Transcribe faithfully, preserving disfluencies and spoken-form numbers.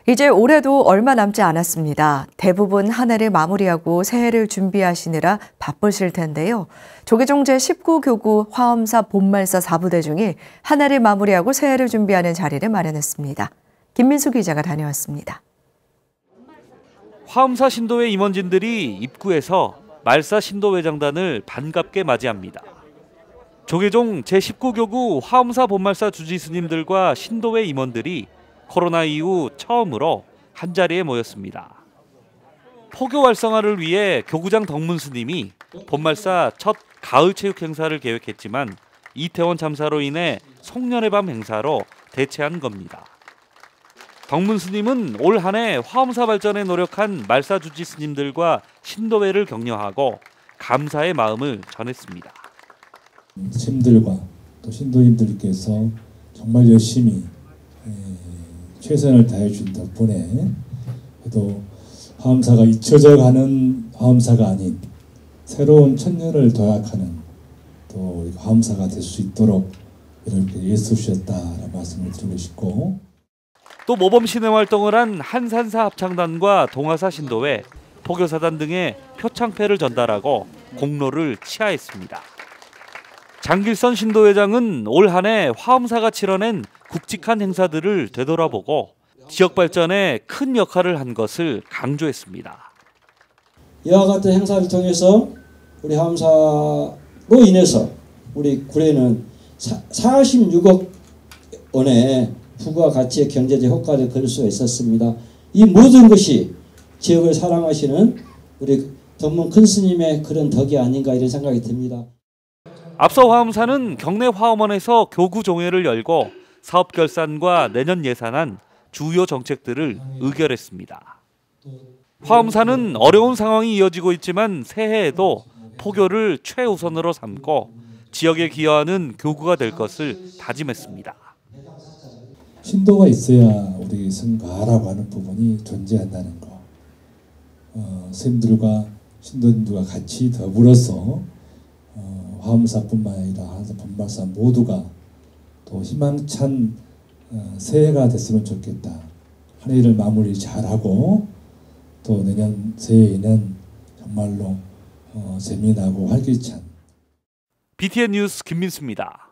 이제 올해도 얼마 남지 않았습니다. 대부분 한 해를 마무리하고 새해를 준비하시느라 바쁘실 텐데요. 조계종 제십구 교구 화엄사 봄말사 사부대중이 한 해를 마무리하고 새해를 준비하는 자리를 마련했습니다. 김민수 기자가 다녀왔습니다. 화엄사 신도회 임원진들이 입구에서 말사 신도회장단을 반갑게 맞이합니다. 조계종 제십구 교구 화엄사 봄말사 주지스님들과 신도회 임원들이 코로나 이후 처음으로 한자리에 모였습니다. 포교 활성화를 위해 교구장 덕문 스님이 봄말사 첫 가을 체육 행사를 계획했지만 이태원 참사로 인해 송년회 밤 행사로 대체한 겁니다. 덕문 스님은 올 한 해 화엄사 발전에 노력한 말사 주지 스님들과 신도회를 격려하고 감사의 마음을 전했습니다. 스님들과 또 신도님들께서 정말 열심히 최선을 다해준 덕분에 또 화엄사가 잊혀져가는 화엄사가 아닌 새로운 천년을 도약하는 또 화엄사가 될 수 있도록 이렇게 애쓰셨다라는 말씀을 드리고 싶고, 또 모범 신회 활동을 한 한산사 합창단과 동화사 신도회, 포교사단 등의 표창패를 전달하고 공로를 치하했습니다. 장길선 신도회장은 올 한 해 화엄사가 치러낸 굵직한 행사들을 되돌아보고 지역 발전에 큰 역할을 한 것을 강조했습니다. 이와 같은 행사를 통해서 우리 화엄사로 인해서 우리 구례는 사십육억 원의 부가 가치의 경제적 효과를 거둘 수가 있었습니다. 이 모든 것이 지역을 사랑하시는 우리 덕문 큰 스님의 그런 덕이 아닌가 이런 생각이 듭니다. 앞서 화엄사는 경내 화엄원에서 교구 종회를 열고 사업 결산과 내년 예산안, 주요 정책들을 의결했습니다. 화엄사는 어려운 상황이 이어지고 있지만 새해에도 포교를 최우선으로 삼고 지역에 기여하는 교구가 될 것을 다짐했습니다. 신도가 있어야 우리 성가라고 하는 부분이 존재한다는 거. 어, 스님들과 신도님들과 같이 더불어서 어, 화엄사뿐만 아니라 봄말사 모두가 또 희망찬 어, 새해가 됐으면 좋겠다. 한 해를 마무리 잘하고 또 내년 새해에는 정말로 어, 재미나고 활기찬. 비티엔 뉴스 김민수입니다.